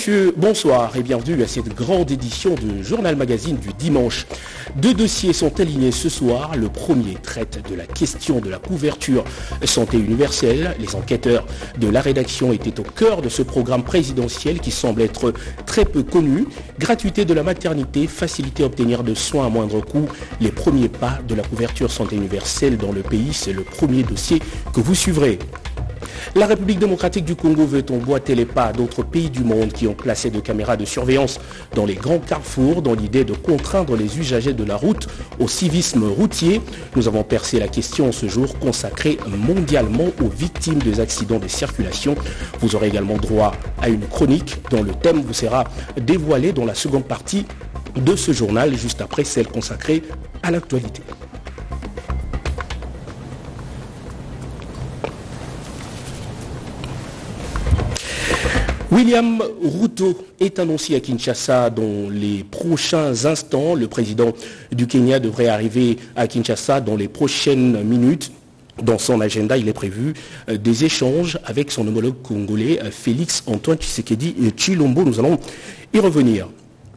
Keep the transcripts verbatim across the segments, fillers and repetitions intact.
messieurs, bonsoir et bienvenue à cette grande édition de Journal Magazine du dimanche. Deux dossiers sont alignés ce soir. Le premier traite de la question de la couverture santé universelle. Les enquêteurs de la rédaction étaient au cœur de ce programme présidentiel qui semble être très peu connu. Gratuité de la maternité, facilité à obtenir de soins à moindre coût. Les premiers pas de la couverture santé universelle dans le pays, c'est le premier dossier que vous suivrez. La République démocratique du Congo veut emboîter les pas d'autres pays du monde qui ont placé des caméras de surveillance dans les grands carrefours dans l'idée de contraindre les usagers de la route au civisme routier. Nous avons percé la question ce jour consacrée mondialement aux victimes des accidents de circulation. Vous aurez également droit à une chronique dont le thème vous sera dévoilé dans la seconde partie de ce journal, juste après celle consacrée à l'actualité. William Ruto est annoncé à Kinshasa dans les prochains instants. Le président du Kenya devrait arriver à Kinshasa dans les prochaines minutes. Dans son agenda, il est prévu des échanges avec son homologue congolais, Félix Antoine Tshisekedi Tshilombo. Nous allons y revenir.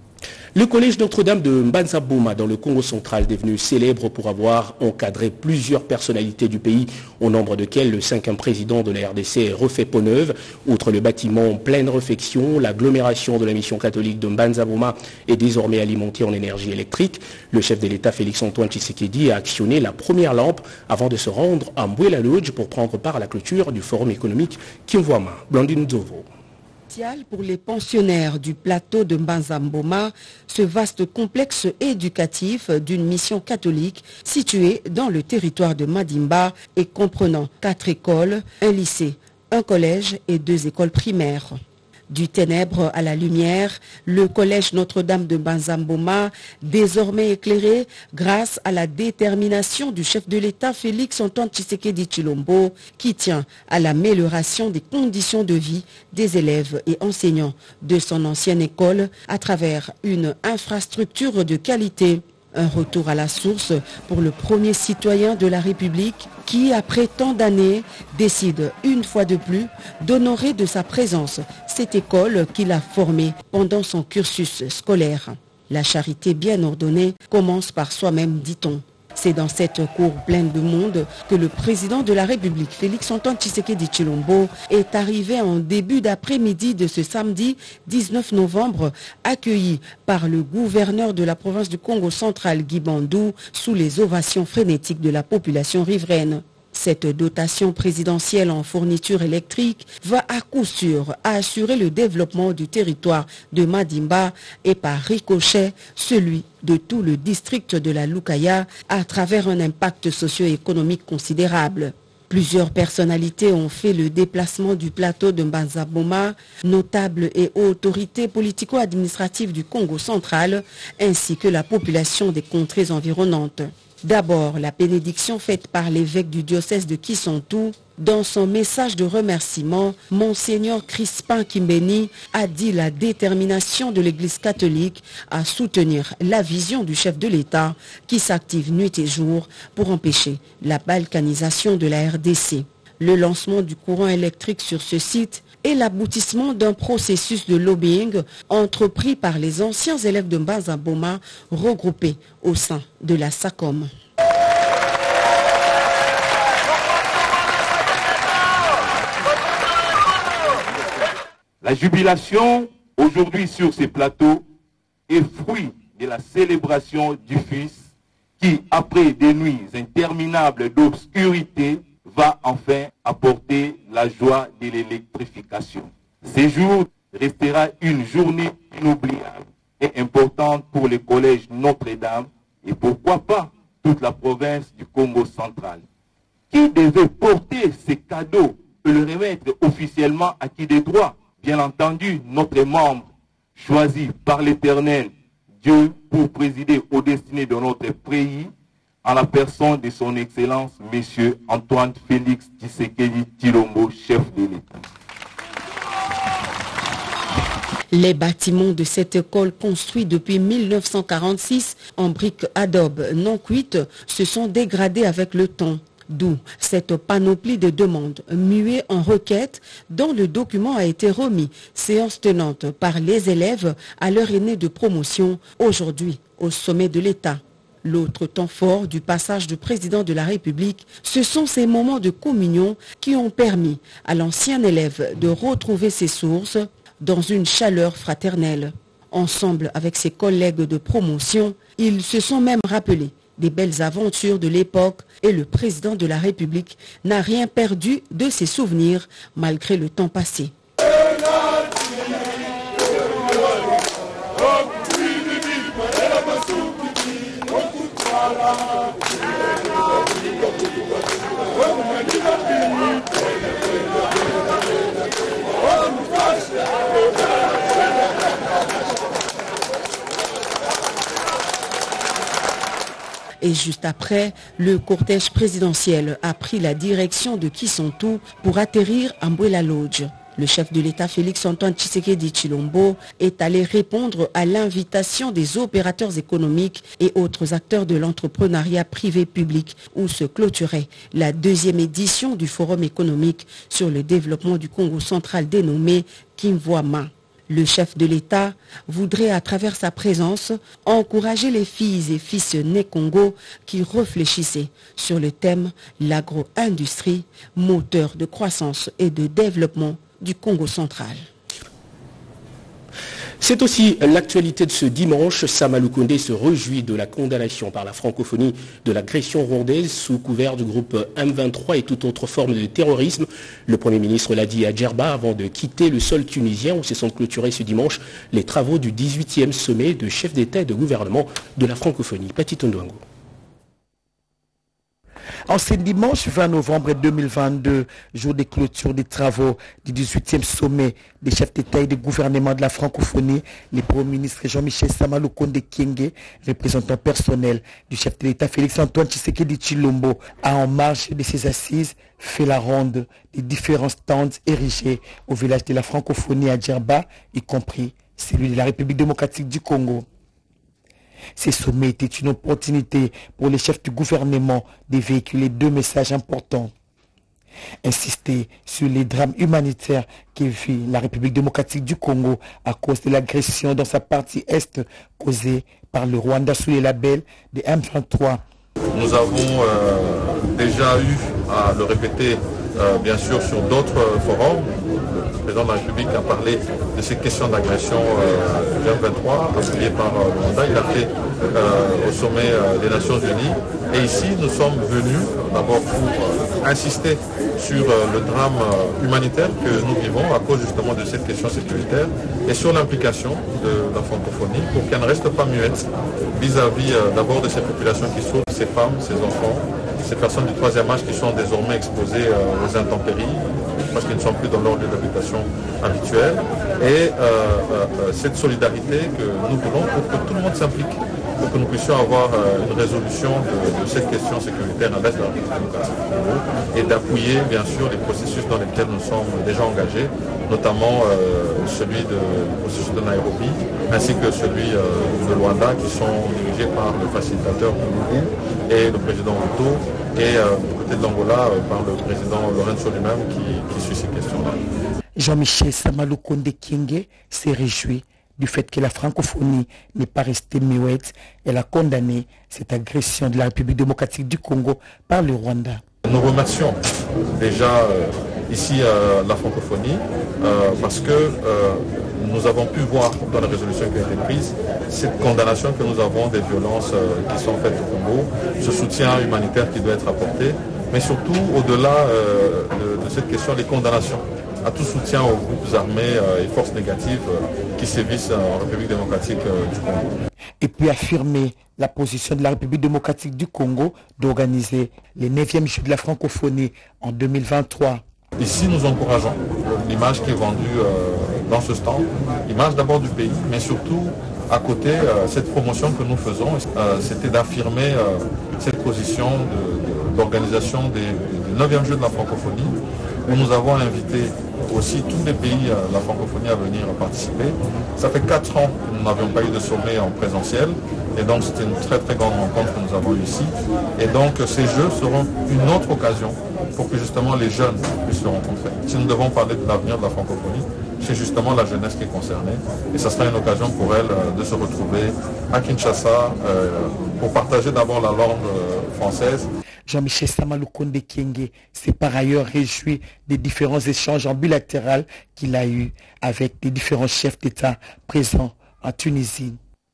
Le collège Notre-Dame de Mbanza-Boma dans le Congo central est devenu célèbre pour avoir encadré plusieurs personnalités du pays, au nombre desquelles le cinquième président de la R D C refait peau neuve. Outre le bâtiment en pleine réfection, l'agglomération de la mission catholique de Mbanza-Boma est désormais alimentée en énergie électrique. Le chef de l'État Félix Antoine Tshisekedi a actionné la première lampe avant de se rendre à Mbouela Lodge pour prendre part à la clôture du forum économique Kimwama. Blandine Zovo. Pour les pensionnaires du plateau de Mbanza-Boma, ce vaste complexe éducatif d'une mission catholique situé dans le territoire de Madimba et comprenant quatre écoles, un lycée, un collège et deux écoles primaires. Du ténèbre à la lumière, le collège Notre-Dame de Mbanza-Boma, désormais éclairé grâce à la détermination du chef de l'État Félix Antoine Tshisekedi Tshilombo, qui tient à l'amélioration des conditions de vie des élèves et enseignants de son ancienne école à travers une infrastructure de qualité. Un retour à la source pour le premier citoyen de la République qui, après tant d'années, décide une fois de plus d'honorer de sa présence cette école qu'il a formée pendant son cursus scolaire. La charité bien ordonnée commence par soi-même, dit-on. C'est dans cette cour pleine de monde que le président de la République, Félix Antoine Tshisekedi Tshilombo, est arrivé en début d'après-midi de ce samedi dix-neuf novembre, accueilli par le gouverneur de la province du Congo central, Guy Bandou, sous les ovations frénétiques de la population riveraine. Cette dotation présidentielle en fourniture électrique va à coup sûr assurer le développement du territoire de Madimba et par ricochet celui de tout le district de la Lukaya à travers un impact socio-économique considérable. Plusieurs personnalités ont fait le déplacement du plateau de Mbanza-Boma, notables et autorités politico-administratives du Congo central, ainsi que la population des contrées environnantes. D'abord, la bénédiction faite par l'évêque du diocèse de Kisontou. Dans son message de remerciement, Monseigneur Crispin Kimbeni a dit la détermination de l'Église catholique à soutenir la vision du chef de l'État qui s'active nuit et jour pour empêcher la balkanisation de la R D C. Le lancement du courant électrique sur ce site est l'aboutissement d'un processus de lobbying entrepris par les anciens élèves de Mbanza-Boma regroupés au sein de la SACOM. La jubilation aujourd'hui sur ces plateaux est fruit de la célébration du Fils qui, après des nuits interminables d'obscurité, va enfin apporter la joie de l'électrification. Ce jour restera une journée inoubliable et importante pour le collège Notre-Dame et pourquoi pas toute la province du Congo central. Qui devait porter ces cadeaux et le remettre officiellement à qui de droit? Bien entendu, notre membre choisi par l'Éternel, Dieu, pour présider aux destinées de notre pays, en la personne de son Excellence, M. Antoine Félix Tshisekedi Tshilombo, chef de l'État. Les bâtiments de cette école, construits depuis mille neuf cent quarante-six en briques adobe non cuites, se sont dégradés avec le temps. D'où cette panoplie de demandes muées en requêtes dont le document a été remis, séance tenante par les élèves à leur aîné de promotion aujourd'hui au sommet de l'État. L'autre temps fort du passage du président de la République, ce sont ces moments de communion qui ont permis à l'ancien élève de retrouver ses sources dans une chaleur fraternelle. Ensemble avec ses collègues de promotion, ils se sont même rappelés des belles aventures de l'époque et le président de la République n'a rien perdu de ses souvenirs malgré le temps passé. Et juste après, le cortège présidentiel a pris la direction de Kisontou pour atterrir à Mbuela Lodge. Le chef de l'État Félix-Antoine Tshisekedi Tshilombo est allé répondre à l'invitation des opérateurs économiques et autres acteurs de l'entrepreneuriat privé-public où se clôturait la deuxième édition du Forum économique sur le développement du Congo central dénommé Kimvoama. Le chef de l'État voudrait à travers sa présence encourager les filles et fils nés Congo qui réfléchissaient sur le thème l'agro-industrie, moteur de croissance et de développement du Congo central. C'est aussi l'actualité de ce dimanche. Samalou Kondé se réjouit de la condamnation par la francophonie de l'agression rwandaise sous couvert du groupe M vingt-trois et toute autre forme de terrorisme. Le Premier ministre l'a dit à Djerba avant de quitter le sol tunisien où se sont clôturés ce dimanche les travaux du dix-huitième sommet de chefs d'État et de gouvernement de la francophonie. Petit Ondouango. En ce dimanche vingt novembre deux mille vingt-deux, jour de clôture des travaux du dix-huitième sommet des chefs d'État et de gouvernement de la francophonie, le Premier ministre Jean-Michel Samalou Kondé Kyenge, représentant personnel du chef de l'État Félix-Antoine Tshisekedi Tshilombo, a en marge de ses assises fait la ronde des différents stands érigés au village de la francophonie à Djerba, y compris celui de la République démocratique du Congo. Ces sommets étaient une opportunité pour les chefs du gouvernement de véhiculer deux messages importants. Insister sur les drames humanitaires que vit la République démocratique du Congo à cause de l'agression dans sa partie est causée par le Rwanda sous les labels de M vingt-trois. Nous avons euh, déjà eu à le répéter euh, bien sûr sur d'autres euh, forums. Le président de la République a parlé de ces questions d'agression euh, du M vingt-trois appuyées par euh, le Rwanda. Il a fait euh, au sommet euh, des Nations Unies. Et ici, nous sommes venus d'abord pour euh, insister sur euh, le drame euh, humanitaire que nous vivons à cause justement de cette question sécuritaire et sur l'implication de la francophonie pour qu'elle ne reste pas muette vis-à-vis euh, d'abord de ces populations qui souffrent, ces femmes, ces enfants, ces personnes du troisième âge qui sont désormais exposées euh, aux intempéries parce qu'ils ne sont plus dans leur lieu d'habitation habituel. Et euh, euh, cette solidarité que nous voulons pour que tout le monde s'implique, pour que nous puissions avoir euh, une résolution de, de cette question sécuritaire à l'est de la République démocratique du Congo et d'appuyer bien sûr les processus dans lesquels nous sommes déjà engagés, notamment euh, celui de, le processus de Nairobi ainsi que celui euh, de Luanda qui sont dirigés par le facilitateur Moulou et le président Ruto et euh, du côté de l'Angola euh, par le président Lorenzo lui-même qui, qui suit ces questions-là. Jean-Michel Samalou Kondé Kyenge s'est réjoui du fait que la francophonie n'est pas restée muette. Elle a condamné cette agression de la République démocratique du Congo par le Rwanda. Nous remercions déjà euh, ici euh, la francophonie euh, parce que euh, nous avons pu voir dans la résolution qui a été prise cette condamnation que nous avons des violences euh, qui sont faites au Congo, ce soutien humanitaire qui doit être apporté, mais surtout au-delà euh, de, de cette question, les condamnations à tout soutien aux groupes armés euh, et forces négatives euh, qui sévissent en République démocratique euh, du Congo. Et puis affirmer la position de la République démocratique du Congo d'organiser les neuvième Jeux de la francophonie en deux mille vingt-trois. Ici, nous encourageons l'image qui est vendue euh, dans ce stand, l'image d'abord du pays, mais surtout à côté, euh, cette promotion que nous faisons, euh, c'était d'affirmer euh, cette position de, de, d'organisation des, des neuvième Jeux de la francophonie, où nous avons invité aussi tous les pays de la francophonie à venir participer. Ça fait quatre ans que nous n'avions pas eu de sommet en présentiel. Et donc c'était une très très grande rencontre que nous avons eue ici. Et donc ces Jeux seront une autre occasion pour que justement les jeunes puissent se rencontrer. Si nous devons parler de l'avenir de la francophonie, c'est justement la jeunesse qui est concernée. Et ça sera une occasion pour elle de se retrouver à Kinshasa euh, pour partager d'abord la langue euh, française. Jean-Michel Sama Lukonde Kyenge s'est par ailleurs réjoui des différents échanges en bilatéral qu'il a eus avec les différents chefs d'État présents en Tunisie.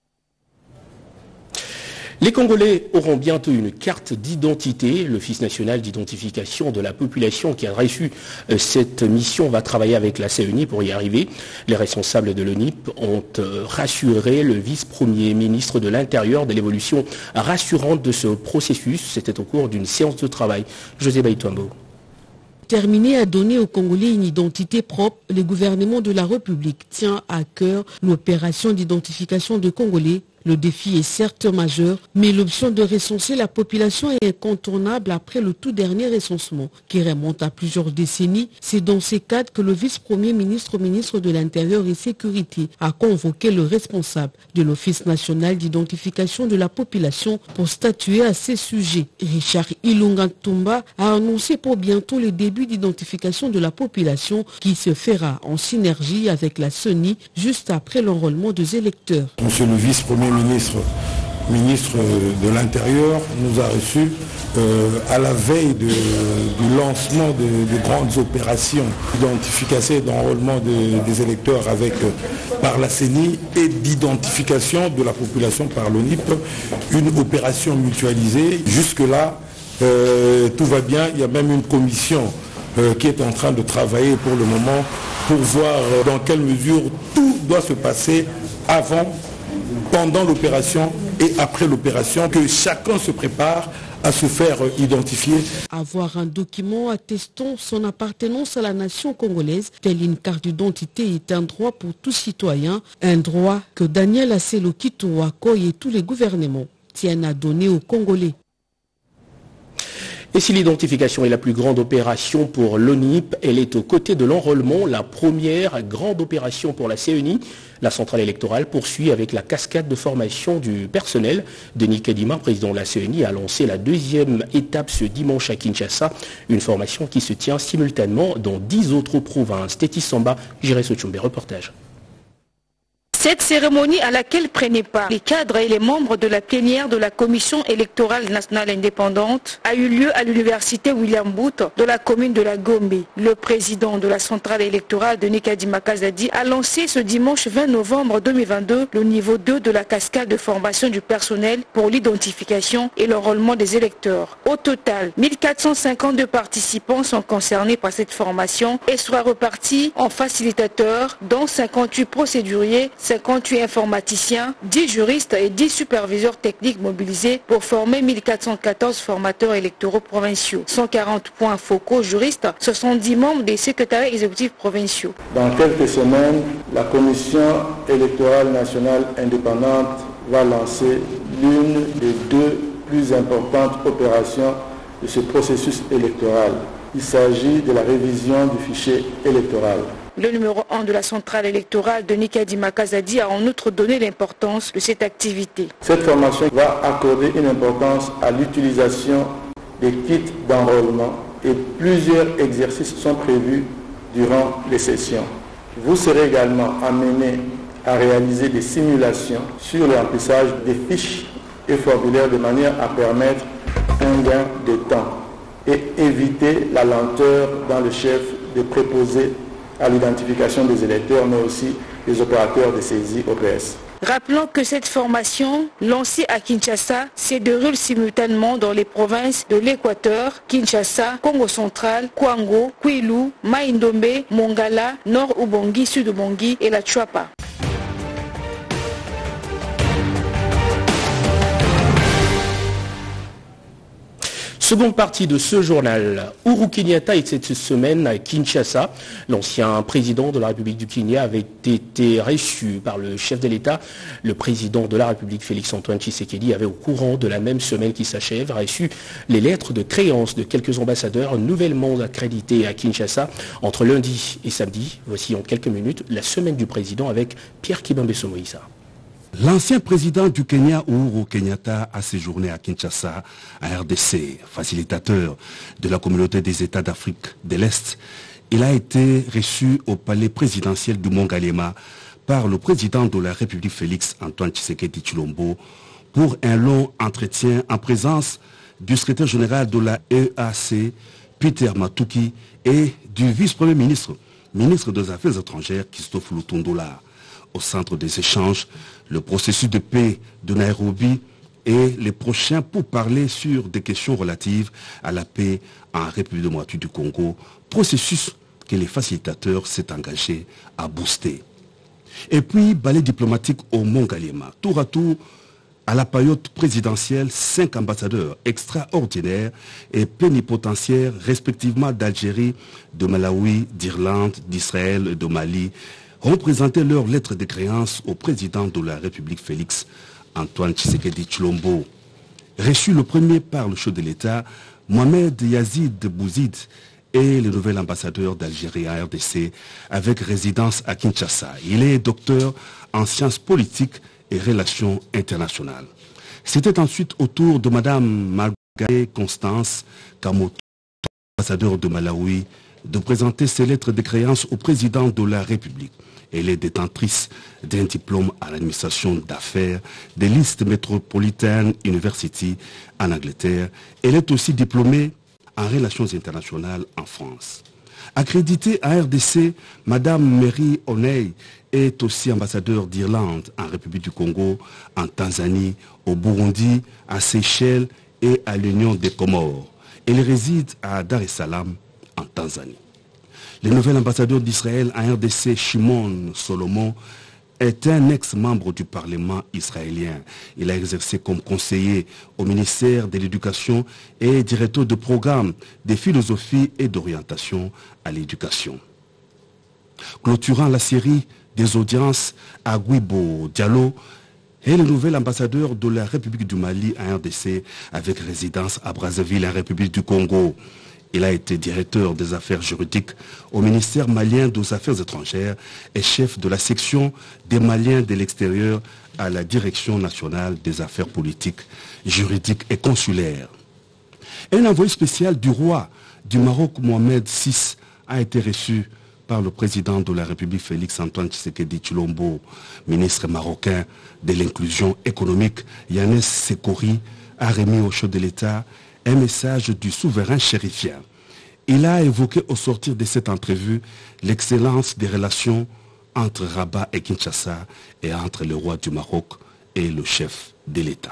Les Congolais auront bientôt une carte d'identité. L'Office national d'identification de la population qui a reçu cette mission va travailler avec la C E N I pour y arriver. Les responsables de l'O N I P ont rassuré le vice-premier ministre de l'Intérieur de l'évolution rassurante de ce processus. C'était au cours d'une séance de travail. José Baïtouambo. Terminé à donner aux Congolais une identité propre, le gouvernement de la République tient à cœur l'opération d'identification de Congolais. Le défi est certes majeur, mais l'option de recenser la population est incontournable après le tout dernier recensement, qui remonte à plusieurs décennies. C'est dans ces cadres que le vice-premier ministre, ministre de l'Intérieur et Sécurité, a convoqué le responsable de l'Office national d'identification de la population pour statuer à ces sujets. Richard Ilunga Tumba a annoncé pour bientôt le début d'identification de la population qui se fera en synergie avec la C E N I juste après l'enrôlement des électeurs. Monsieur le vice-premier ministre, ministre de l'Intérieur, nous a reçus euh, à la veille de, du lancement de, de grandes opérations d'identification et d'enrôlement de, des électeurs avec, euh, par la C E N I et d'identification de la population par l'O N I P, une opération mutualisée. Jusque-là, euh, tout va bien. Il y a même une commission euh, qui est en train de travailler pour le moment pour voir euh, dans quelle mesure tout doit se passer avant, pendant l'opération et après l'opération, que chacun se prépare à se faire identifier. Avoir un document attestant son appartenance à la nation congolaise, telle une carte d'identité, est un droit pour tout citoyen, un droit que Daniel Asselo Kitowako et tous les gouvernements tiennent à donner aux Congolais. Et si l'identification est la plus grande opération pour l'O N I P, elle est aux côtés de l'enrôlement, la première grande opération pour la C E N I. La centrale électorale poursuit avec la cascade de formation du personnel. Denis Kadima, président de la C E N I, a lancé la deuxième étape ce dimanche à Kinshasa, une formation qui se tient simultanément dans dix autres provinces. Tétis Samba, Jiré Sochumbe, reportage. Cette cérémonie à laquelle prenaient part les cadres et les membres de la plénière de la Commission électorale nationale indépendante a eu lieu à l'université William Booth de la commune de la Gombe. Le président de la centrale électorale, Denis Kadima Kazadi, a lancé ce dimanche vingt novembre deux mille vingt-deux le niveau deux de la cascade de formation du personnel pour l'identification et l'enrôlement des électeurs. Au total, mille quatre cent cinquante-deux participants sont concernés par cette formation et sera reparti en facilitateurs, dont cinquante-huit procéduriers, cinquante-huit informaticiens, dix juristes et dix superviseurs techniques mobilisés pour former mille quatre cent quatorze formateurs électoraux provinciaux. cent quarante points focaux juristes, soixante-dix membres des secrétariats exécutifs provinciaux. Dans quelques semaines, la Commission électorale nationale indépendante va lancer l'une des deux plus importantes opérations de ce processus électoral. Il s'agit de la révision du fichier électoral. Le numéro un de la centrale électorale, Denis Kadima Kazadi, a en outre donné l'importance de cette activité. Cette formation va accorder une importance à l'utilisation des kits d'enrôlement et plusieurs exercices sont prévus durant les sessions. Vous serez également amené à réaliser des simulations sur le remplissage des fiches et formulaires de manière à permettre un gain de temps et éviter la lenteur dans le chef de préposés à l'identification des électeurs, mais aussi des opérateurs de saisie O P S. Rappelons que cette formation, lancée à Kinshasa, se déroule simultanément dans les provinces de l'Équateur, Kinshasa, Congo central, Kwango, Kwilu, Maïndombe, Mongala, Nord Ubangi, Sud Ubangi et la Tchouapa. Seconde partie de ce journal. Uhuru Kenyatta est cette semaine à Kinshasa. L'ancien président de la République du Kenya avait été reçu par le chef de l'État. Le président de la République, Félix-Antoine Tshisekedi, avait au courant de la même semaine qui s'achève reçu les lettres de créance de quelques ambassadeurs nouvellement accrédités à Kinshasa entre lundi et samedi. Voici en quelques minutes la semaine du président avec Pierre Kibambeso Moïsa. L'ancien président du Kenya, Uhuru Kenyatta, a séjourné à Kinshasa, à R D C, facilitateur de la communauté des États d'Afrique de l'Est. Il a été reçu au palais présidentiel du Mont-Galema par le président de la République Félix-Antoine Tshisekedi Tshilombo pour un long entretien en présence du secrétaire général de la E A C, Peter Matuki, et du vice-premier ministre, ministre des Affaires étrangères, Christophe Lutondola. Au centre des échanges, le processus de paix de Nairobi et les prochains pour parler sur des questions relatives à la paix en République démocratique du Congo, processus que les facilitateurs s'est engagés à booster. Et puis, balai diplomatique au Mont-Galema. Tour à tour, à la période présidentielle, cinq ambassadeurs extraordinaires et plénipotentiaires, respectivement d'Algérie, de Malawi, d'Irlande, d'Israël et de Mali, ont présenté leur lettre de créance au président de la République Félix-Antoine Tshisekedi Tshilombo. Reçu le premier par le chef de l'État, Mohamed Yazid Bouzid est le nouvel ambassadeur d'Algérie à R D C avec résidence à Kinshasa. Il est docteur en sciences politiques et relations internationales. C'était ensuite au tour de Madame Margaret Constance Kamoto, ambassadeur de Malawi, de présenter ses lettres de créance au président de la République. Elle est détentrice d'un diplôme à l'administration d'affaires de l'East Metropolitan University en Angleterre. Elle est aussi diplômée en relations internationales en France. Accréditée à R D C, Madame Mary Oney est aussi ambassadeur d'Irlande en République du Congo, en Tanzanie, au Burundi, à Seychelles et à l'Union des Comores. Elle réside à Dar es Salaam, en Tanzanie. Le nouvel ambassadeur d'Israël à R D C, Shimon Solomon, est un ex-membre du Parlement israélien. Il a exercé comme conseiller au ministère de l'Éducation et directeur de programme de philosophie et d'orientation à l'éducation. Clôturant la série des audiences à Guibo Diallo, est le nouvel ambassadeur de la République du Mali à R D C avec résidence à Brazzaville en République du Congo. Il a été directeur des affaires juridiques au ministère malien des Affaires étrangères et chef de la section des Maliens de l'extérieur à la Direction nationale des affaires politiques, juridiques et consulaires. Un envoyé spécial du roi du Maroc, Mohamed six, a été reçu par le président de la République Félix-Antoine Tshisekedi Tshilombo. Ministre marocain de l'inclusion économique, Yannis Sekori, a remis au chef de l'État un message du souverain chérifien. Il a évoqué au sortir de cette entrevue l'excellence des relations entre Rabat et Kinshasa et entre le roi du Maroc et le chef de l'État.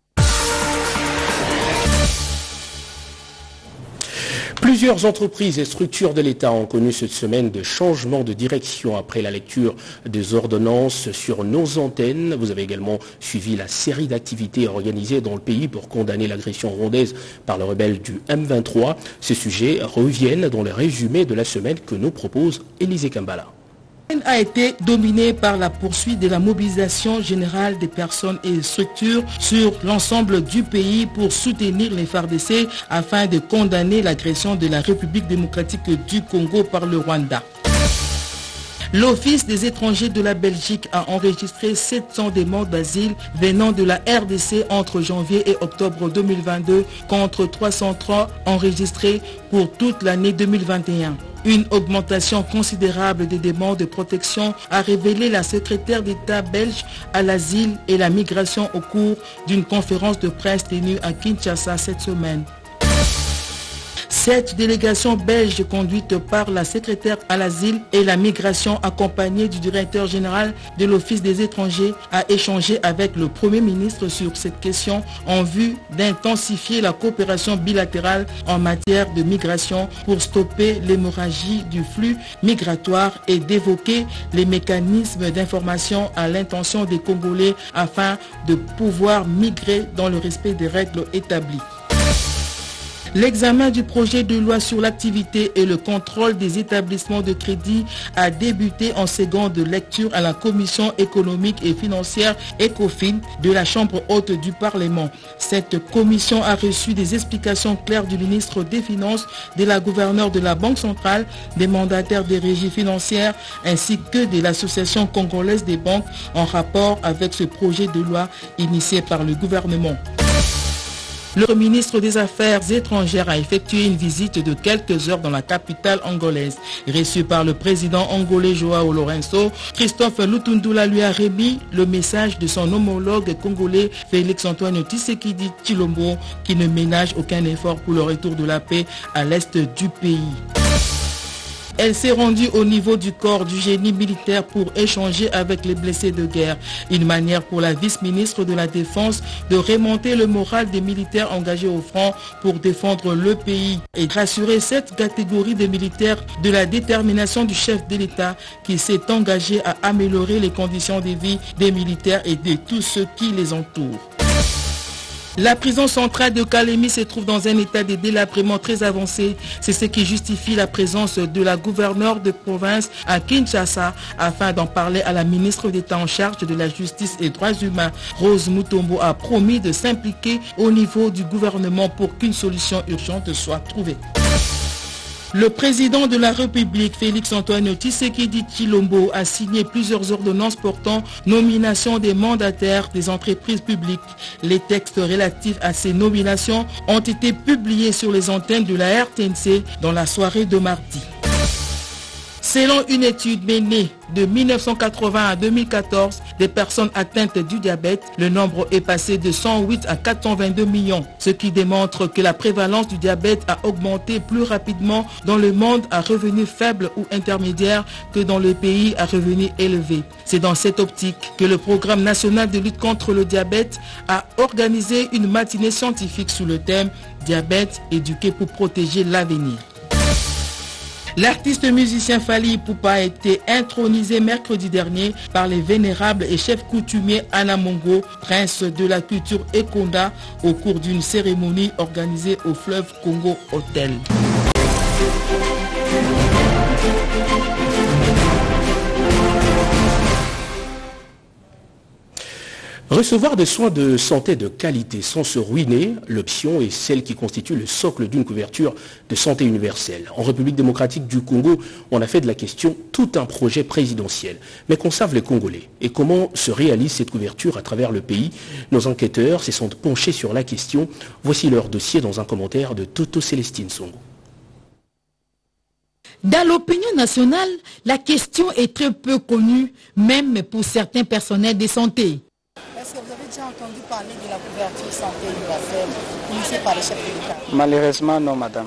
Plusieurs entreprises et structures de l'État ont connu cette semaine de changements de direction après la lecture des ordonnances sur nos antennes. Vous avez également suivi la série d'activités organisées dans le pays pour condamner l'agression rwandaise par le rebelle du M vingt-trois. Ces sujets reviennent dans le résumé de la semaine que nous propose Élisée Kambala. A été dominée par la poursuite de la mobilisation générale des personnes et structures sur l'ensemble du pays pour soutenir les F A R D C afin de condamner l'agression de la République démocratique du Congo par le Rwanda. L'Office des étrangers de la Belgique a enregistré sept cents demandes d'asile venant de la R D C entre janvier et octobre deux mille vingt-deux contre trois cent trois enregistrées pour toute l'année deux mille vingt et un. Une augmentation considérable des demandes de protection a révélé la secrétaire d'État belge à l'asile et la migration au cours d'une conférence de presse tenue à Kinshasa cette semaine. Cette délégation belge conduite par la secrétaire à l'asile et la migration accompagnée du directeur général de l'Office des étrangers a échangé avec le Premier ministre sur cette question en vue d'intensifier la coopération bilatérale en matière de migration pour stopper l'hémorragie du flux migratoire et d'évoquer les mécanismes d'information à l'intention des Congolais afin de pouvoir migrer dans le respect des règles établies. L'examen du projet de loi sur l'activité et le contrôle des établissements de crédit a débuté en seconde lecture à la Commission économique et financière ECOFIN de la Chambre haute du Parlement. Cette commission a reçu des explications claires du ministre des Finances, de la gouverneure de la Banque centrale, des mandataires des régies financières ainsi que de l'Association congolaise des banques en rapport avec ce projet de loi initié par le gouvernement. Le ministre des Affaires étrangères a effectué une visite de quelques heures dans la capitale angolaise. Reçu par le président angolais Joao Lourenço, Christophe Lutundula lui a remis le message de son homologue congolais Félix-Antoine Tshisekedi Tshilombo qui ne ménage aucun effort pour le retour de la paix à l'est du pays. Elle s'est rendue au niveau du corps du génie militaire pour échanger avec les blessés de guerre. Une manière pour la vice-ministre de la Défense de remonter le moral des militaires engagés au front pour défendre le pays et rassurer cette catégorie de militaires de la détermination du chef de l'État qui s'est engagé à améliorer les conditions de vie des militaires et de tous ceux qui les entourent. La prison centrale de Kalemi se trouve dans un état de délabrement très avancé. C'est ce qui justifie la présence de la gouverneure de province à Kinshasa afin d'en parler à la ministre d'État en charge de la justice et des droits humains. Rose Mutombo a promis de s'impliquer au niveau du gouvernement pour qu'une solution urgente soit trouvée. Le président de la République, Félix-Antoine Tshisekedi Tshilombo, a signé plusieurs ordonnances portant nomination des mandataires des entreprises publiques. Les textes relatifs à ces nominations ont été publiés sur les antennes de la R T N C dans la soirée de mardi. Selon une étude menée de mille neuf cent quatre-vingts à deux mille quatorze, des personnes atteintes du diabète, le nombre est passé de cent huit à quatre cent vingt-deux millions, ce qui démontre que la prévalence du diabète a augmenté plus rapidement dans le monde à revenus faibles ou intermédiaires que dans les pays à revenus élevés. C'est dans cette optique que le Programme national de lutte contre le diabète a organisé une matinée scientifique sous le thème « Diabète, éduquer pour protéger l'avenir ». L'artiste musicien Fally Ipupa a été intronisé mercredi dernier par les vénérables et chefs coutumiers Anamongo, prince de la culture Ekonda, au cours d'une cérémonie organisée au fleuve Congo Hotel. Recevoir des soins de santé de qualité sans se ruiner, l'option est celle qui constitue le socle d'une couverture de santé universelle. En République démocratique du Congo, on a fait de la question tout un projet présidentiel. Mais qu'en savent les Congolais? Et comment se réalise cette couverture à travers le pays? Nos enquêteurs se sont penchés sur la question. Voici leur dossier dans un commentaire de Toto Célestine Songo. Dans l'opinion nationale, la question est très peu connue, même pour certains personnels de santé. Est-ce que vous avez déjà entendu parler de la couverture santé universelle initiée par les chefs de l'État? Malheureusement, non, madame.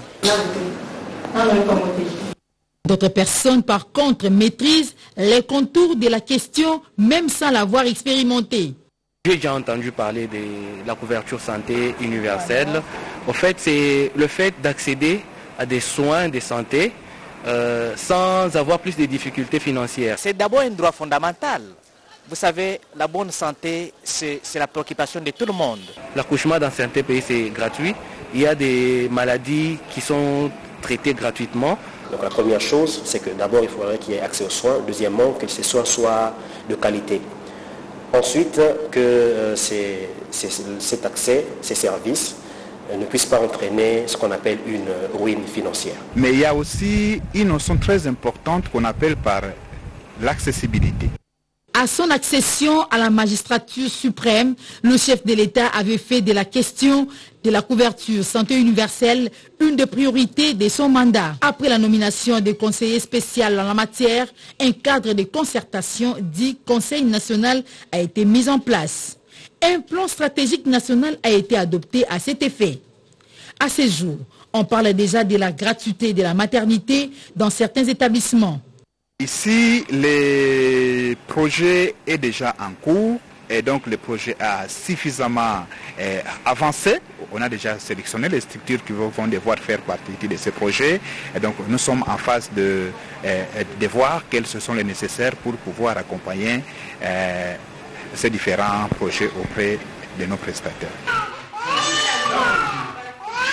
D'autres personnes, par contre, maîtrisent les contours de la question, même sans l'avoir expérimentée. J'ai déjà entendu parler de la couverture santé universelle. En fait, c'est le fait d'accéder à des soins de santé euh, sans avoir plus de difficultés financières. C'est d'abord un droit fondamental. Vous savez, la bonne santé, c'est la préoccupation de tout le monde. L'accouchement dans certains pays, c'est gratuit. Il y a des maladies qui sont traitées gratuitement. Donc la première chose, c'est que d'abord, il faudrait qu'il y ait accès aux soins. Deuxièmement, que ces soins soient de qualité. Ensuite, que euh, c'est, c'est, cet accès, ces services, euh, ne puissent pas entraîner ce qu'on appelle une ruine financière. Mais il y a aussi une notion très importante qu'on appelle par l'accessibilité. À son accession à la magistrature suprême, le chef de l'État avait fait de la question de la couverture santé universelle une des priorités de son mandat. Après la nomination des conseillers spéciaux en la matière, un cadre de concertation dit Conseil national a été mis en place. Un plan stratégique national a été adopté à cet effet. À ce jour, on parle déjà de la gratuité de la maternité dans certains établissements. Ici, le projet est déjà en cours et donc le projet a suffisamment euh, avancé. On a déjà sélectionné les structures qui vont devoir faire partie de ce projet. Et donc nous sommes en phase de, euh, de voir quels sont les nécessaires pour pouvoir accompagner euh, ces différents projets auprès de nos prestataires.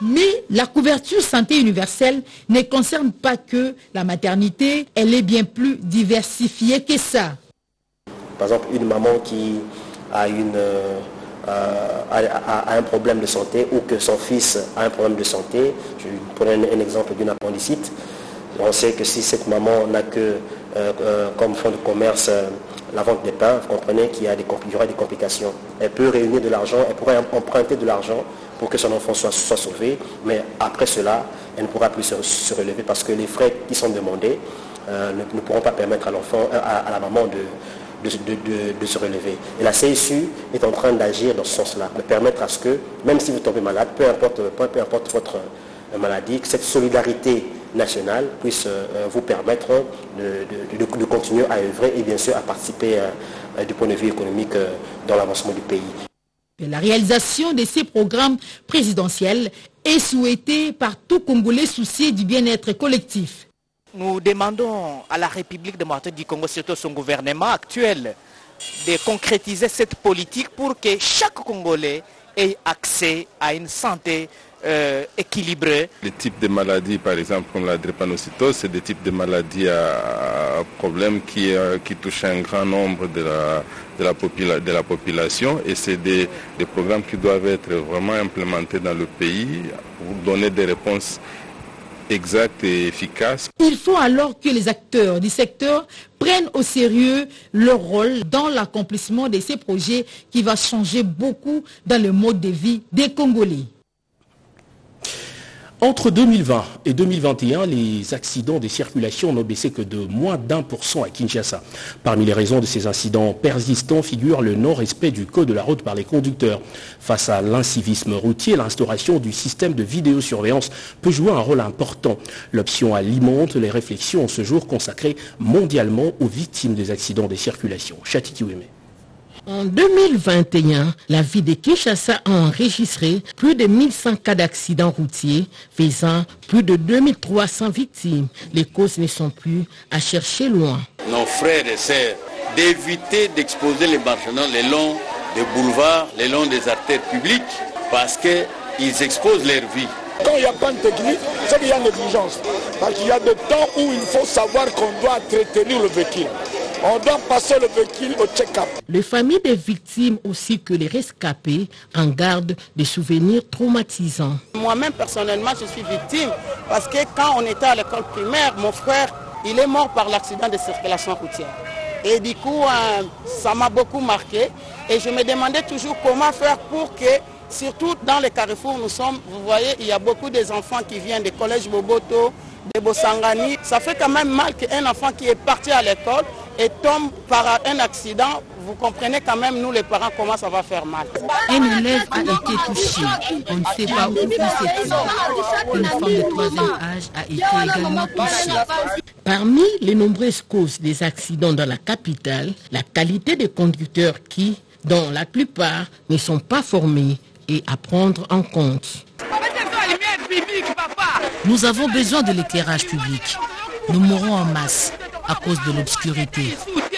Mais la couverture santé universelle ne concerne pas que la maternité, elle est bien plus diversifiée que ça. Par exemple, une maman qui a, une, euh, a, a, a un problème de santé ou que son fils a un problème de santé, je prends un, un exemple d'une appendicite, on sait que si cette maman n'a que euh, euh, comme fonds de commerce euh, la vente des pains, vous comprenez qu'il y, a des, il y aura des complications. Elle peut réunir de l'argent, elle pourrait emprunter de l'argent pour que son enfant soit, soit sauvé, mais après cela, elle ne pourra plus se, se relever parce que les frais qui sont demandés euh, ne, ne pourront pas permettre à l'enfant, à, à la maman de, de, de, de, de se relever. Et la C S U est en train d'agir dans ce sens-là, de permettre à ce que, même si vous tombez malade, peu importe, peu, peu importe votre maladie, que cette solidarité nationale puisse euh, vous permettre de, de, de, de continuer à œuvrer et bien sûr à participer euh, du point de vue économique euh, dans l'avancement du pays. La réalisation de ces programmes présidentiels est souhaitée par tout Congolais soucieux du bien-être collectif. Nous demandons à la République démocratique du Congo, surtout son gouvernement actuel, de concrétiser cette politique pour que chaque Congolais ait accès à une santé euh, équilibrée. Les types de maladies, par exemple, comme la drépanocytose, c'est des types de maladies à, à problème qui, euh, qui touchent un grand nombre de la, de la, popula, de la population et c'est des, des programmes qui doivent être vraiment implémentés dans le pays pour donner des réponses exactes et efficaces. Il faut alors que les acteurs du secteur prennent au sérieux leur rôle dans l'accomplissement de ces projets qui va changer beaucoup dans le mode de vie des Congolais. Entre deux mille vingt et deux mille vingt et un, les accidents de circulation n'ont baissé que de moins d'un pour cent à Kinshasa. Parmi les raisons de ces incidents persistants figure le non-respect du code de la route par les conducteurs. Face à l'incivisme routier, l'instauration du système de vidéosurveillance peut jouer un rôle important. L'option alimente les réflexions en ce jour consacrées mondialement aux victimes des accidents de circulation. Chati Kiweme. En deux mille vingt et un, la ville de Kinshasa a enregistré plus de mille cent cas d'accidents routiers, faisant plus de deux mille trois cents victimes. Les causes ne sont plus à chercher loin. Nos frères et sœurs, d'éviter d'exposer les marchands le long des boulevards, le long des artères publiques, parce qu'ils exposent leur vie. Quand il n'y a pas de technique, c'est qu'il y a négligence. Parce qu'il y a des temps où il faut savoir qu'on doit entretenir le véhicule. On doit passer le véhicule au check-up. Les familles des victimes ainsi que les rescapés en gardent des souvenirs traumatisants. Moi-même, personnellement, je suis victime parce que quand on était à l'école primaire, mon frère, il est mort par l'accident de circulation routière. Et du coup, euh, ça m'a beaucoup marqué. Et je me demandais toujours comment faire pour que, surtout dans les carrefours où nous sommes, vous voyez, il y a beaucoup des enfants qui viennent des collèges Boboto, des Bossangani. Ça fait quand même mal qu'un enfant qui est parti à l'école et tombe par un accident, vous comprenez quand même, nous les parents, comment ça va faire mal. Un élève a été touché. On ne sait pas où il s'est trouvé. Une femme de troisième âge a été également touchée. Parmi les nombreuses causes des accidents dans la capitale, la qualité des conducteurs qui, dont la plupart, ne sont pas formés et à prendre en compte. Nous avons besoin de l'éclairage public. Nous mourrons en masse à cause de l'obscurité.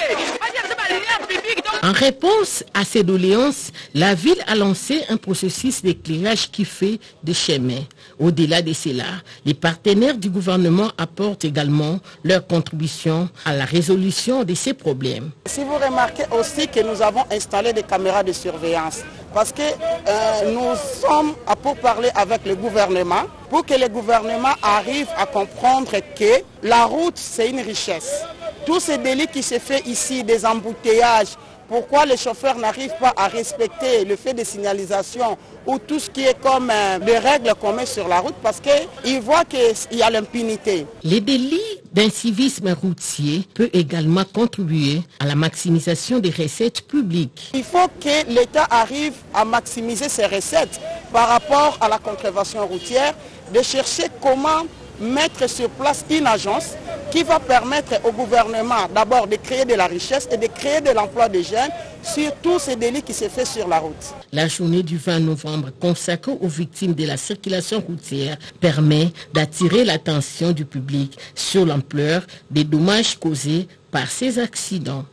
En réponse à ces doléances, la ville a lancé un processus d'éclairage qui fait des chemins. Au-delà de cela, les partenaires du gouvernement apportent également leur contribution à la résolution de ces problèmes. Si vous remarquez aussi que nous avons installé des caméras de surveillance, parce que euh, nous sommes à pourparler avec le gouvernement pour que le gouvernement arrive à comprendre que la route, c'est une richesse. Tous ces délits qui se font ici, des embouteillages, pourquoi les chauffeurs n'arrivent pas à respecter le fait de signalisation ou tout ce qui est comme euh, des règles qu'on met sur la route parce qu'ils voient qu'il y a l'impunité. Les délits d'incivisme routier peuvent également contribuer à la maximisation des recettes publiques. Il faut que l'État arrive à maximiser ses recettes par rapport à la contrevention routière, de chercher comment mettre sur place une agence qui va permettre au gouvernement d'abord de créer de la richesse et de créer de l'emploi des jeunes sur tous ces délits qui se font sur la route. La journée du vingt novembre consacrée aux victimes de la circulation routière permet d'attirer l'attention du public sur l'ampleur des dommages causés par ces accidents.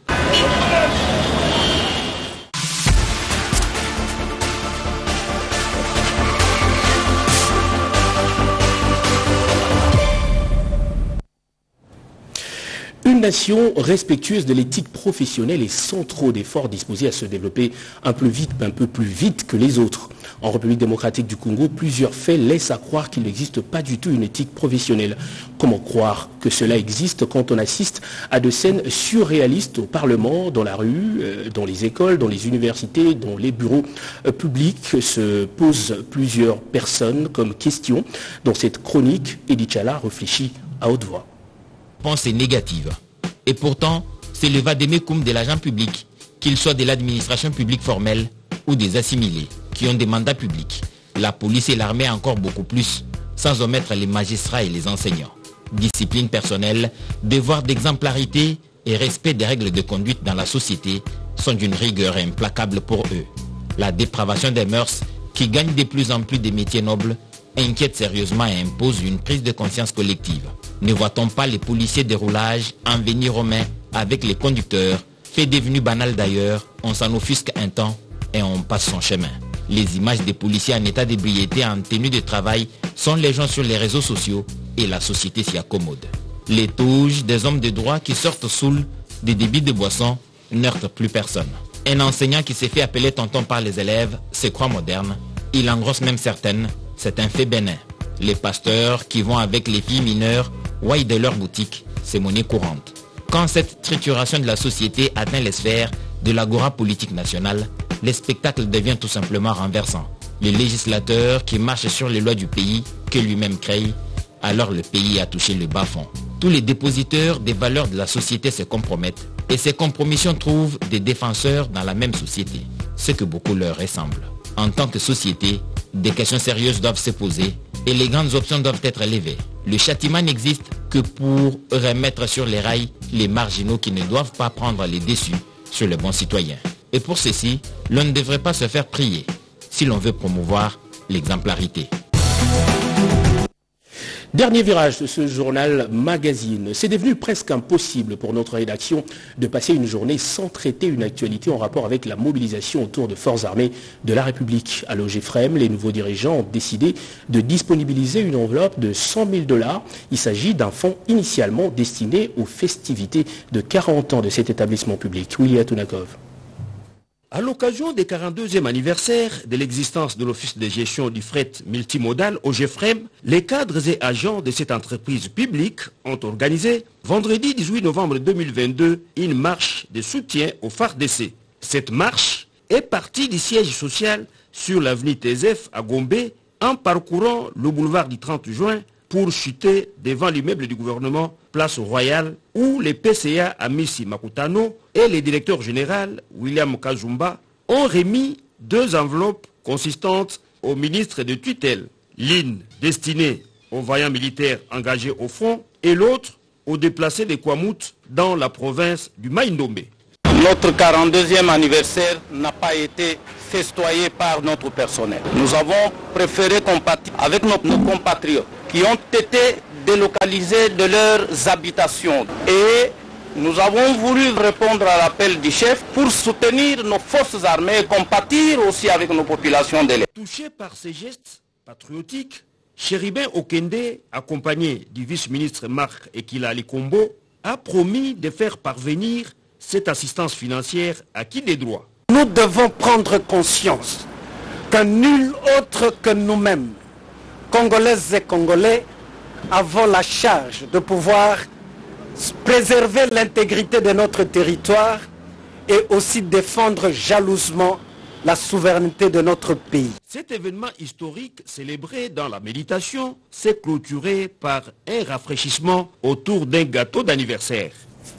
Une nation respectueuse de l'éthique professionnelle et sans trop d'efforts disposée à se développer un peu vite, un peu plus vite que les autres. En République démocratique du Congo, plusieurs faits laissent à croire qu'il n'existe pas du tout une éthique professionnelle. Comment croire que cela existe quand on assiste à de scènes surréalistes au Parlement, dans la rue, dans les écoles, dans les universités, dans les bureaux publics, se posent plusieurs personnes comme question. Dans cette chronique, Edith Chala réfléchit à haute voix. Pensée négative. Et pourtant, c'est le vadémécum de l'agent public, qu'il soit de l'administration publique formelle ou des assimilés, qui ont des mandats publics. La police et l'armée encore beaucoup plus, sans omettre les magistrats et les enseignants. Discipline personnelle, devoir d'exemplarité et respect des règles de conduite dans la société sont d'une rigueur implacable pour eux. La dépravation des mœurs, qui gagne de plus en plus des métiers nobles, inquiète sérieusement et impose une prise de conscience collective. Ne voit-on pas les policiers de roulage en venir aux mains avec les conducteurs, fait devenu banal d'ailleurs, on s'en offusque un temps et on passe son chemin. Les images des policiers en état d'ébriété en tenue de travail sont légion sur les réseaux sociaux et la société s'y accommode. Les touches des hommes de droit qui sortent saouls des débits de boissons n'heurtent plus personne. Un enseignant qui s'est fait appeler tonton par les élèves se croit moderne. Il engrosse même certaines, c'est un fait bénin. Les pasteurs qui vont avec les filles mineures ouaillent de leur boutique, c'est monnaie courante. Quand cette trituration de la société atteint les sphères de l'agora politique nationale, le spectacle devient tout simplement renversant. Les législateurs qui marchent sur les lois du pays que lui-même crée, alors le pays a touché le bas-fond. Tous les dépositeurs des valeurs de la société se compromettent et ces compromissions trouvent des défenseurs dans la même société, ce que beaucoup leur ressemble. En tant que société, des questions sérieuses doivent se poser et les grandes options doivent être levées. Le châtiment n'existe que pour remettre sur les rails les marginaux qui ne doivent pas prendre les déçus sur les bons citoyens. Et pour ceci, l'on ne devrait pas se faire prier si l'on veut promouvoir l'exemplarité. Dernier virage de ce journal magazine. C'est devenu presque impossible pour notre rédaction de passer une journée sans traiter une actualité en rapport avec la mobilisation autour de forces armées de la République. À l'O G F R E M, les nouveaux dirigeants ont décidé de disponibiliser une enveloppe de cent mille dollars. Il s'agit d'un fonds initialement destiné aux festivités de quarante ans de cet établissement public. William Tunakov. À l'occasion des quarante-deuxième anniversaire de l'existence de l'Office de gestion du fret multimodal O G F R E M, les cadres et agents de cette entreprise publique ont organisé vendredi dix-huit novembre deux mille vingt-deux une marche de soutien au F A R D C. Cette marche est partie du siège social sur l'avenue Tézef à Gombe en parcourant le boulevard du trente juin pour chuter devant l'immeuble du gouvernement Place Royale où les P C A Amissi Makutano et le directeur général William Kazumba ont remis deux enveloppes consistantes au ministre de tutelle, l'une destinée aux vaillants militaires engagés au front et l'autre aux déplacés de Kwamut dans la province du Maïndomé. Notre quarante-deuxième anniversaire n'a pas été festoyé par notre personnel. Nous avons préféré compatir avec nos, nos compatriotes qui ont été délocalisés de leurs habitations. Et nous avons voulu répondre à l'appel du chef pour soutenir nos forces armées et compatir aussi avec nos populations de l'Est. Touché par ces gestes patriotiques, Chéribin Okende, accompagné du vice-ministre Marc Ekila Likombo, a promis de faire parvenir cette assistance financière à qui des droits. Nous devons prendre conscience que nul autre que nous-mêmes, Congolaises et Congolais, avons la charge de pouvoir préserver l'intégrité de notre territoire et aussi défendre jalousement la souveraineté de notre pays. Cet événement historique célébré dans la méditation s'est clôturé par un rafraîchissement autour d'un gâteau d'anniversaire.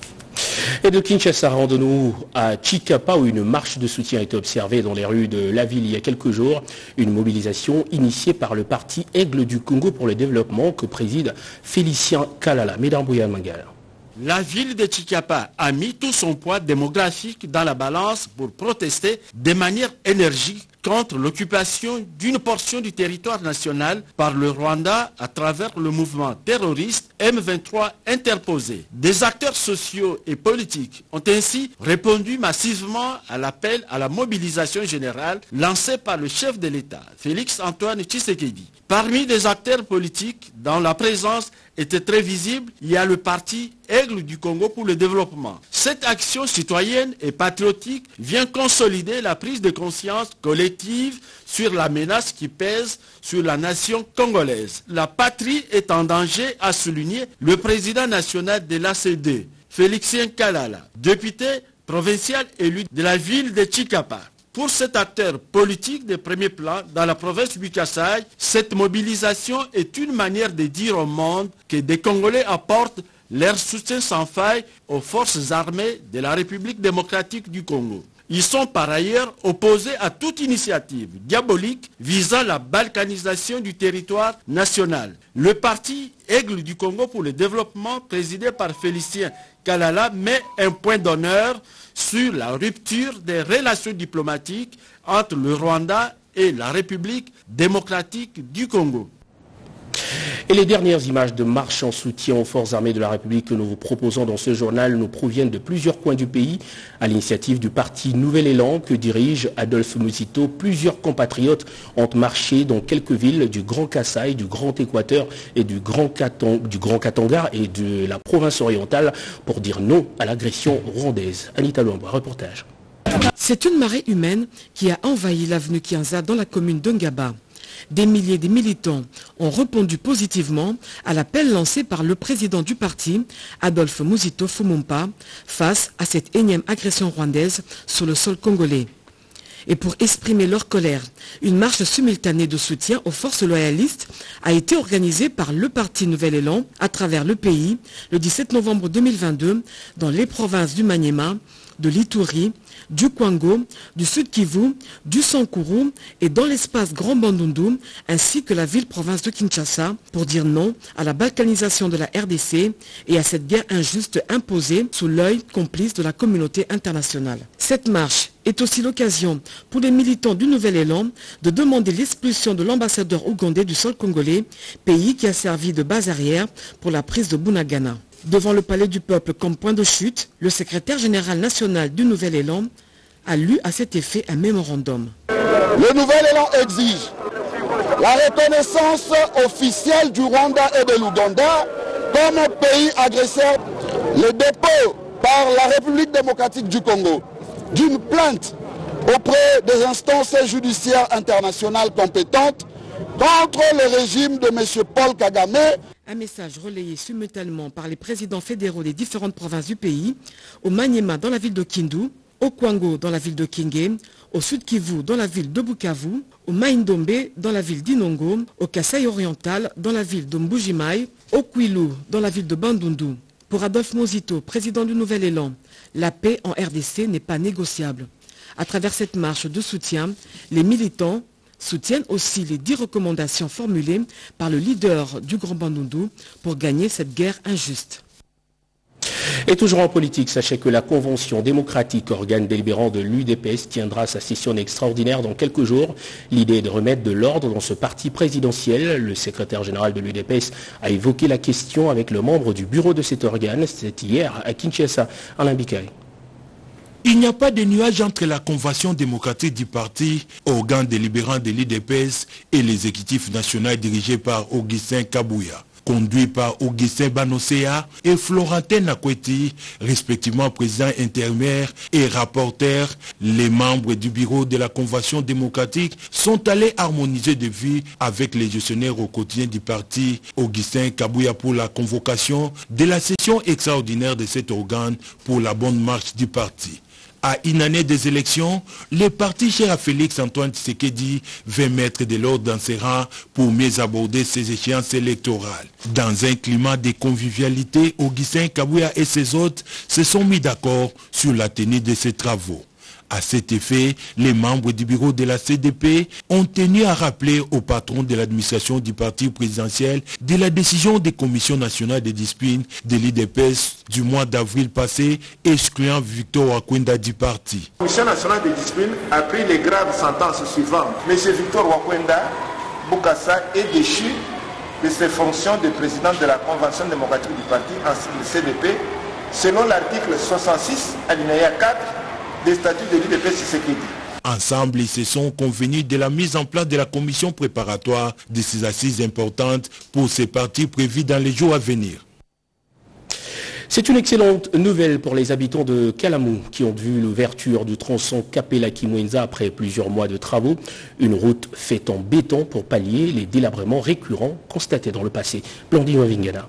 Et de Kinshasa, rendons-nous à Tshikapa où une marche de soutien a été observée dans les rues de la ville il y a quelques jours. Une mobilisation initiée par le parti Aigle du Congo pour le développement que préside Félicien Kalala. Mesdames Bouyan Mangala. La ville de Tshikapa a mis tout son poids démographique dans la balance pour protester de manière énergique contre l'occupation d'une portion du territoire national par le Rwanda à travers le mouvement terroriste M vingt-trois interposé. Des acteurs sociaux et politiques ont ainsi répondu massivement à l'appel à la mobilisation générale lancé par le chef de l'État, Félix Antoine Tshisekedi. Parmi les acteurs politiques, dont la présence était très visible, il y a le parti Aigle du Congo pour le développement. Cette action citoyenne et patriotique vient consolider la prise de conscience collective sur la menace qui pèse sur la nation congolaise. La patrie est en danger, a souligné le président national de l'A C D, Félixien Kalala, député provincial élu de la ville de Tshikapa. Pour cet acteur politique de premier plan dans la province du Kasaï, cette mobilisation est une manière de dire au monde que des Congolais apportent leur soutien sans faille aux forces armées de la République démocratique du Congo. Ils sont par ailleurs opposés à toute initiative diabolique visant la balkanisation du territoire national. Le parti Aigle du Congo pour le développement, présidé par Félicien Kalala, met un point d'honneur sur la rupture des relations diplomatiques entre le Rwanda et la République démocratique du Congo. Et les dernières images de marche en soutien aux forces armées de la République que nous vous proposons dans ce journal nous proviennent de plusieurs coins du pays. À l'initiative du parti Nouvel Élan que dirige Adolphe Muzito, plusieurs compatriotes ont marché dans quelques villes du Grand Kasaï, du Grand Équateur et du Grand, Katang, du Grand Katanga et de la province orientale pour dire non à l'agression rwandaise. Anita Luamba, reportage. C'est une marée humaine qui a envahi l'avenue Kianza dans la commune de Ngaba. Des milliers de militants ont répondu positivement à l'appel lancé par le président du parti, Adolphe Muzito Fumumpa, face à cette énième agression rwandaise sur le sol congolais. Et pour exprimer leur colère, une marche simultanée de soutien aux forces loyalistes a été organisée par le parti Nouvel Élan à travers le pays le dix-sept novembre deux mille vingt-deux dans les provinces du Maniema, de l'Ituri, du Kwango, du Sud Kivu, du Sankuru et dans l'espace Grand Bandundu, ainsi que la ville-province de Kinshasa, pour dire non à la balkanisation de la R D C et à cette guerre injuste imposée sous l'œil complice de la communauté internationale. Cette marche est aussi l'occasion pour les militants du Nouvel Élan de demander l'expulsion de l'ambassadeur ougandais du sol congolais, pays qui a servi de base arrière pour la prise de Bunagana. Devant le palais du peuple comme point de chute, le secrétaire général national du Nouvel Élan a lu à cet effet un mémorandum. Le Nouvel Élan exige la reconnaissance officielle du Rwanda et de l'Ouganda comme pays agresseur, le dépôt par la République démocratique du Congo d'une plainte auprès des instances judiciaires internationales compétentes contre le régime de M. Paul Kagame. Un message relayé simultanément par les présidents fédéraux des différentes provinces du pays, au Maniema dans la ville de Kindu, au Kwango dans la ville de Kingé, au Sud Kivu dans la ville de Bukavu, au Maïndombe dans la ville d'Inongo, au Kasaï oriental dans la ville de Mbujimai, au Kwilu dans la ville de Bandundu. Pour Adolphe Muzito, président du Nouvel Élan, la paix en R D C n'est pas négociable. À travers cette marche de soutien, les militants soutiennent aussi les dix recommandations formulées par le leader du Grand Bandundu pour gagner cette guerre injuste. Et toujours en politique, sachez que la Convention démocratique, organe délibérant de l'U D P S, tiendra sa session extraordinaire dans quelques jours. L'idée est de remettre de l'ordre dans ce parti présidentiel. Le secrétaire général de l'U D P S a évoqué la question avec le membre du bureau de cet organe. C'était hier à Kinshasa, Alain Bikaï. Il n'y a pas de nuage entre la Convention démocratique du parti, organe délibérant de l'U D P S, et l'exécutif national dirigé par Augustin Kabouya. Conduit par Augustin Banosea et Florentin Nakweti, respectivement président intermaire et rapporteur, les membres du bureau de la Convention démocratique sont allés harmoniser de vues avec les gestionnaires au quotidien du parti, Augustin Kabouya, pour la convocation de la session extraordinaire de cet organe pour la bonne marche du parti. À une année des élections, le parti cher à Félix Antoine Tshisekedi veut mettre de l'ordre dans ses rangs pour mieux aborder ses échéances électorales. Dans un climat de convivialité, Augustin Kabouya et ses hôtes se sont mis d'accord sur la tenue de ces travaux. À cet effet, les membres du bureau de la C D P ont tenu à rappeler au patron de l'administration du parti présidentiel de la décision des commissions nationales de discipline de l'U D P S du mois d'avril passé, excluant Victor Wakwenda du parti. La commission nationale de discipline a pris les graves sentences suivantes. M. Victor Wakwenda Bukasa est déchu de ses fonctions de président de la Convention démocratique du parti en C D P selon l'article soixante-six, alinéa quatre, des statuts de l'U D P S Tshisekedi. Ensemble, ils se sont convenus de la mise en place de la commission préparatoire de ces assises importantes pour ces parties prévues dans les jours à venir. C'est une excellente nouvelle pour les habitants de Kalamou qui ont vu l'ouverture du tronçon Kapela-Kimwenza après plusieurs mois de travaux. Une route faite en béton pour pallier les délabrements récurrents constatés dans le passé. Blandine Wavingana.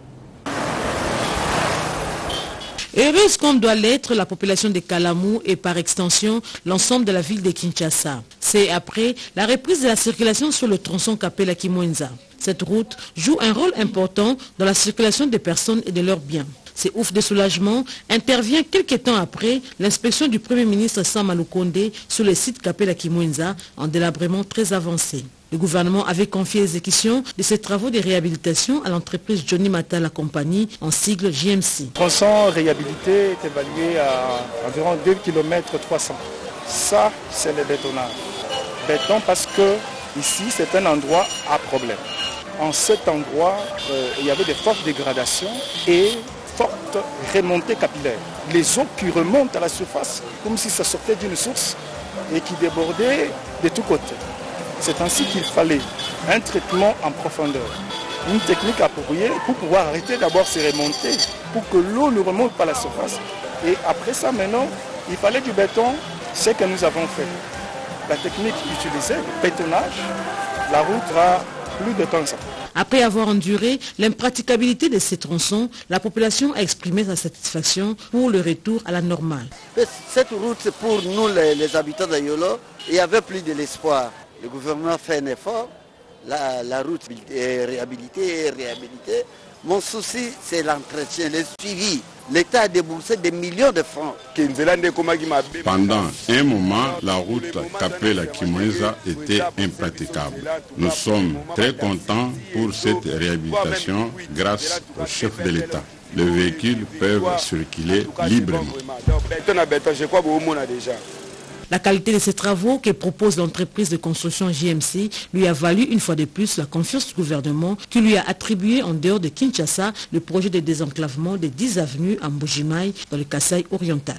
Heureuse comme doit l'être la population de Kalamou et par extension l'ensemble de la ville de Kinshasa. C'est après la reprise de la circulation sur le tronçon Kapela-Kimwenza. Cette route joue un rôle important dans la circulation des personnes et de leurs biens. Ces ouf de soulagement intervient quelques temps après l'inspection du Premier ministre Samalou Kondé sur le site Kapela-Kimwenza en délabrement très avancé. Le gouvernement avait confié l'exécution de ces travaux de réhabilitation à l'entreprise Johnny Mata la compagnie en sigle J M C. Le tronçon réhabilité est évalué à environ deux virgule trois cents kilomètres. Ça, c'est le bétonnage. Béton parce que ici, c'est un endroit à problème. En cet endroit, euh, il y avait de fortes dégradations et forte remontée capillaire. Les eaux qui remontent à la surface comme si ça sortait d'une source et qui débordaient de tous côtés. C'est ainsi qu'il fallait un traitement en profondeur, une technique appropriée pour pouvoir arrêter d'abord ces remontées, pour que l'eau ne remonte pas à la surface. Et après ça, maintenant, il fallait du béton, ce que nous avons fait. La technique utilisée, le bétonnage, la route va plus de temps. Après avoir enduré l'impraticabilité de ces tronçons, la population a exprimé sa satisfaction pour le retour à la normale. Cette route, pour nous les, les habitants de Yolo, il n'y avait plus de l'espoir. Le gouvernement fait un effort, la, la route est réhabilitée, est réhabilitée. Mon souci, c'est l'entretien, le suivi. L'État a déboursé des millions de francs. Pendant un moment, la route Kapela-Kimwenza était impraticable. Nous sommes très contents pour cette réhabilitation grâce au chef de l'État. Les véhicules peuvent circuler librement. La qualité de ces travaux que propose l'entreprise de construction J M C lui a valu une fois de plus la confiance du gouvernement qui lui a attribué en dehors de Kinshasa le projet de désenclavement des dix avenues à Mbujimaï dans le Kasaï oriental.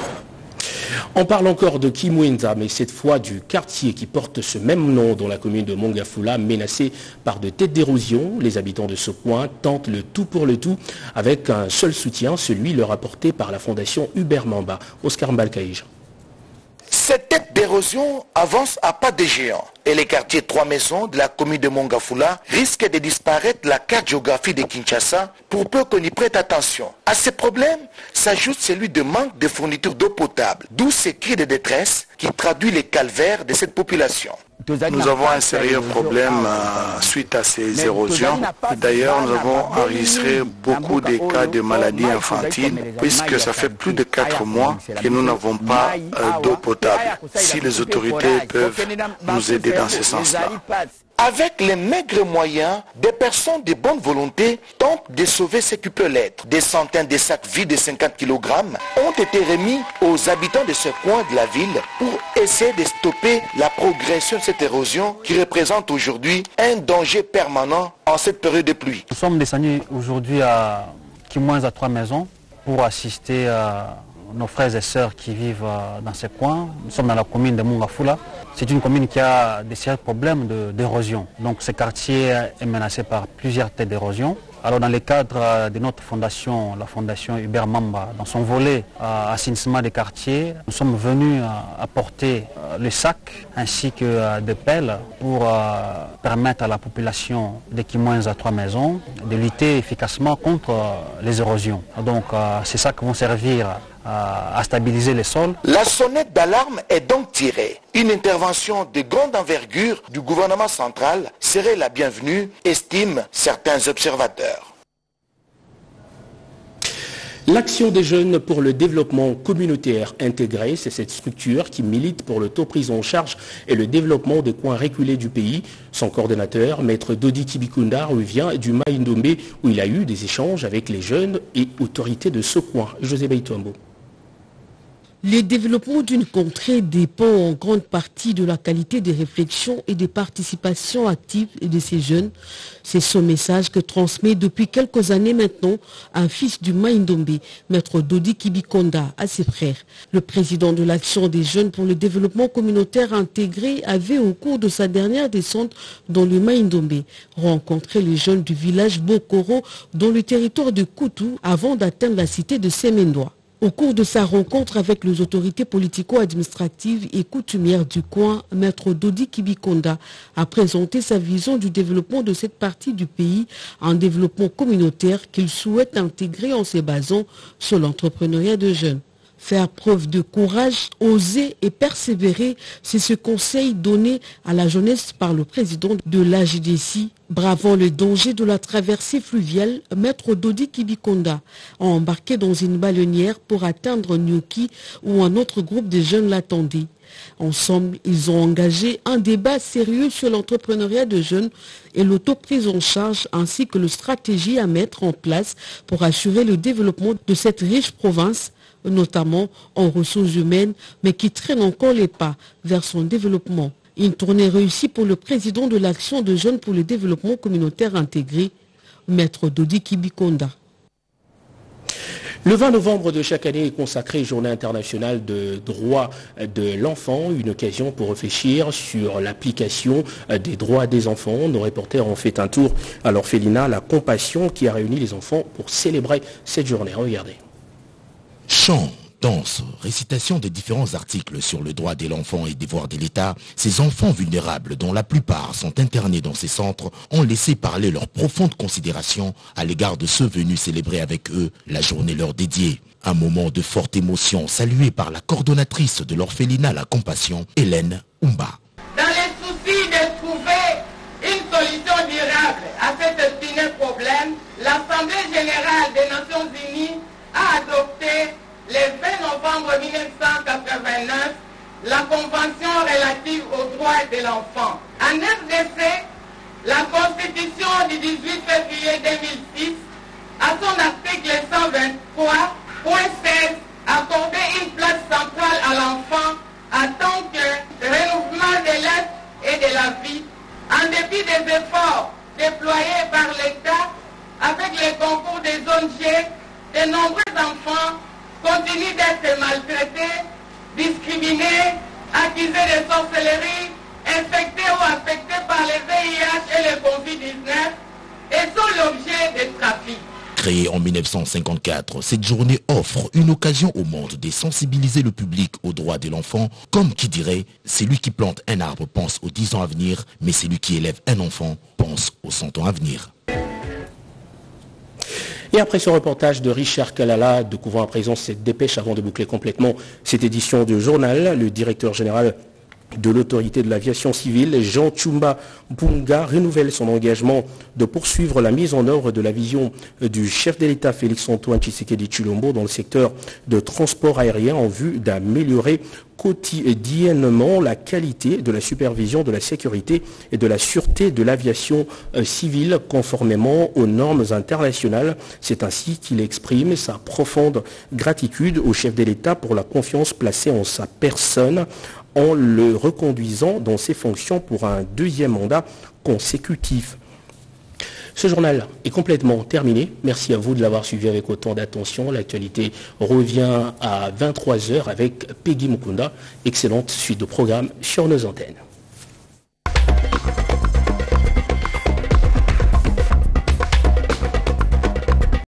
On parle encore de Kimwenza, mais cette fois du quartier qui porte ce même nom dans la commune de Mongafula, menacé par de têtes d'érosion. Les habitants de ce coin tentent le tout pour le tout avec un seul soutien, celui leur apporté par la fondation Hubert Mamba. Oscar Mbalkaïj. Cette tête d'érosion avance à pas de géant et les quartiers Trois Maisons de la commune de Mongafula risquent de disparaître de la carte géographique de Kinshasa pour peu qu'on y prête attention. À ces problèmes s'ajoute celui de manque de fourniture d'eau potable, d'où ces cris de détresse qui traduit les calvaires de cette population. Nous avons un sérieux problème euh, suite à ces érosions. D'ailleurs, nous avons enregistré beaucoup de cas de maladies infantiles, puisque ça fait plus de quatre mois que nous n'avons pas euh, d'eau potable. Si les autorités peuvent nous aider dans ce sens-là. Avec les maigres moyens, des personnes de bonne volonté tentent de sauver ce qui peut l'être. Des centaines de sacs vides de cinquante kilogrammes ont été remis aux habitants de ce coin de la ville pour essayer de stopper la progression de cette érosion qui représente aujourd'hui un danger permanent en cette période de pluie. Nous sommes descendus aujourd'hui à Kimwenza Trois Maisons pour assister à nos frères et sœurs qui vivent dans ces coins. Nous sommes dans la commune de Mongafula. C'est une commune qui a des sérieux problèmes d'érosion. Donc ce quartier est menacé par plusieurs têtes d'érosion. Alors dans le cadre de notre fondation, la fondation Hubert Mamba, dans son volet euh, assainissement des quartiers, nous sommes venus euh, apporter euh, le sac ainsi que euh, des pelles pour euh, permettre à la population de Kimwenza Trois Maisons de lutter efficacement contre euh, les érosions. Donc euh, ces sacs vont servir à stabiliser les sols. La sonnette d'alarme est donc tirée. Une intervention de grande envergure du gouvernement central serait la bienvenue, estiment certains observateurs. L'action des jeunes pour le développement communautaire intégré, c'est cette structure qui milite pour le taux pris en charge et le développement des coins reculés du pays. Son coordonnateur, maître Dodi Kibikunda, revient du Maïndomé où il a eu des échanges avec les jeunes et autorités de ce coin. José Beitombo. Le développement d'une contrée dépend en grande partie de la qualité des réflexions et des participations actives de ces jeunes. C'est ce message que transmet depuis quelques années maintenant un fils du Maïndombe, maître Dodi Kibikonda, à ses frères. Le président de l'Action des jeunes pour le développement communautaire intégré avait, au cours de sa dernière descente dans le Maïndombe, rencontré les jeunes du village Bokoro dans le territoire de Koutou avant d'atteindre la cité de Semendoa. Au cours de sa rencontre avec les autorités politico-administratives et coutumières du coin, maître Dodi Kibikonda a présenté sa vision du développement de cette partie du pays, un développement communautaire qu'il souhaite intégrer en se basant sur l'entrepreneuriat de jeunes. Faire preuve de courage, oser et persévérer, c'est ce conseil donné à la jeunesse par le président de l'A G D C. Bravant le danger de la traversée fluviale, maître Dodi Kibikonda a embarqué dans une baleinière pour atteindre Nyoki où un autre groupe de jeunes l'attendait. Ensemble, ils ont engagé un débat sérieux sur l'entrepreneuriat de jeunes et l'autoprise en charge ainsi que les stratégies à mettre en place pour assurer le développement de cette riche province, notamment en ressources humaines, mais qui traîne encore les pas vers son développement. Une tournée réussie pour le président de l'Action de jeunes pour le développement communautaire intégré, maître Dodi Kibikonda. Le vingt novembre de chaque année est consacré Journée internationale de droits de l'enfant, une occasion pour réfléchir sur l'application des droits des enfants. Nos reporters ont fait un tour à l'orphelinat La Compassion qui a réuni les enfants pour célébrer cette journée. Regardez. Chants, danse, récitation de différents articles sur le droit de l'enfant et devoirs de l'État, ces enfants vulnérables dont la plupart sont internés dans ces centres ont laissé parler leur profonde considération à l'égard de ceux venus célébrer avec eux la journée leur dédiée. Un moment de forte émotion salué par la coordonnatrice de l'orphelinat La Compassion, Hélène Oumba. Dans les soucis de trouver une solution durable à cet épineux problème, l'Assemblée générale des Nations Unies a adopté le vingt novembre mille neuf cent quatre-vingt-neuf la Convention relative aux droits de l'enfant. En R D C, la Constitution du dix-huit février deux mille six, à son article cent vingt-trois point seize, accordait une place centrale à l'enfant en tant que renouvellement de l'être et de la vie, en dépit des efforts déployés par l'État avec le concours des O N G. De nombreux enfants continuent d'être maltraités, discriminés, accusés de sorcellerie, infectés ou affectés par le V I H et le Covid dix-neuf et sont l'objet de trafic. Créée en mille neuf cent cinquante-quatre, cette journée offre une occasion au monde de sensibiliser le public aux droits de l'enfant, comme qui dirait « celui qui plante un arbre pense aux dix ans à venir, mais celui qui élève un enfant pense aux cent ans à venir ». Et après ce reportage de Richard Kalala, découvrons à présent cette dépêche avant de boucler complètement cette édition de journal. Le directeur général de l'autorité de l'aviation civile, Jean Tchumba Mpunga, renouvelle son engagement de poursuivre la mise en œuvre de la vision du chef de l'État Félix-Antoine Tshisekedi Tshilombo dans le secteur de transport aérien en vue d'améliorer quotidiennement la qualité de la supervision de la sécurité et de la sûreté de l'aviation civile conformément aux normes internationales. C'est ainsi qu'il exprime sa profonde gratitude au chef de l'État pour la confiance placée en sa personne en le reconduisant dans ses fonctions pour un deuxième mandat consécutif. Ce journal est complètement terminé. Merci à vous de l'avoir suivi avec autant d'attention. L'actualité revient à vingt-trois heures avec Peggy Mukunda. Excellente suite de programme sur nos antennes.